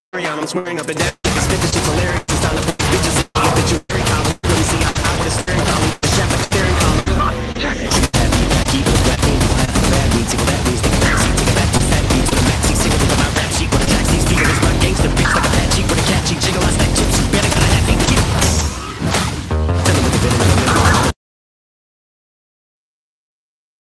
I'm swearing up and down. Spit the shit